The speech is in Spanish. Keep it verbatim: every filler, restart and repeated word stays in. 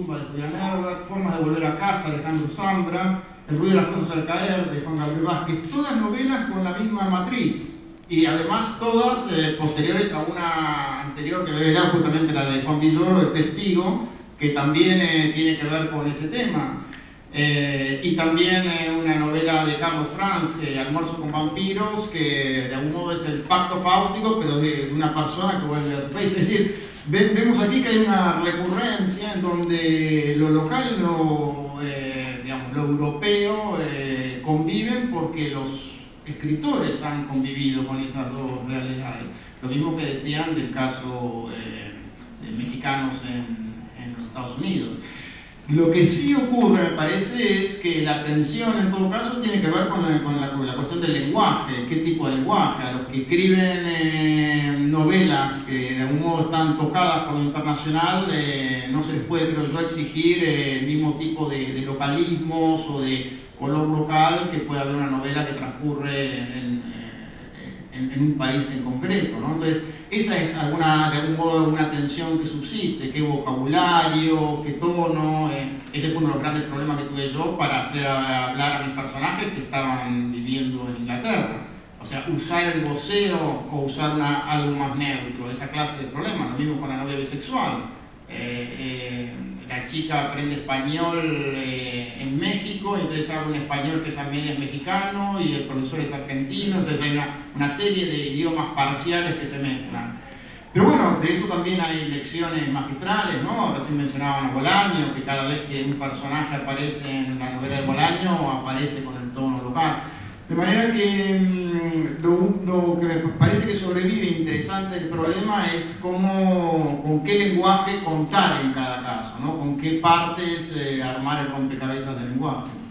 de Julián Herbert, Formas de volver a casa de Alejandro Zambra, El ruido de las cosas al caer de Juan Gabriel Vázquez, todas novelas con la misma matriz y además todas eh, posteriores a una anterior que era justamente la de Juan Villoro, El testigo, que también eh, tiene que ver con ese tema. Eh, y también eh, una novela de Carlos Franz, eh, Almuerzo con vampiros, que de algún modo es el pacto fáustico, pero de una persona que vuelve a su país. Es decir, ve, vemos aquí que hay una recurrencia en donde lo local y lo, eh, digamos, lo europeo eh, conviven porque los escritores han convivido con esas dos realidades. Lo mismo que decían del caso eh, de mexicanos en, en los Estados Unidos. Lo que sí ocurre, me parece, es que la tensión en todo caso tiene que ver con la, con la, con la cuestión del lenguaje, qué tipo de lenguaje. A los que escriben eh, novelas que de algún modo están tocadas por lo internacional, eh, no se les puede, creo yo, exigir eh, el mismo tipo de, de localismos o de color local que puede haber una novela que transcurre en, en, en un país en concreto, ¿no? Entonces, esa es alguna, de algún modo una tensión que subsiste, qué vocabulario, qué tono. Eh, ese fue uno de los grandes problemas que tuve yo para hacer hablar a mis personajes que estaban viviendo en Inglaterra. O sea, usar el voceo o usar una, algo más neutro, esa clase de problemas. Lo mismo con la novela bisexual. Eh, eh, la chica aprende español eh, en México, entonces habla un español que es a medias mexicano y el profesor es argentino, entonces hay una, una serie de idiomas parciales que se mezclan. Pero bueno, de eso también hay lecciones magistrales, ¿no? Recién mencionaban a Bolaño, que cada vez que un personaje aparece en la novela de Bolaño aparece con el tono local. De manera que lo, lo que me parece que sobrevive interesante el problema es cómo, con qué lenguaje contar en cada caso, ¿no? Con qué partes eh, armar el rompecabezas del lenguaje.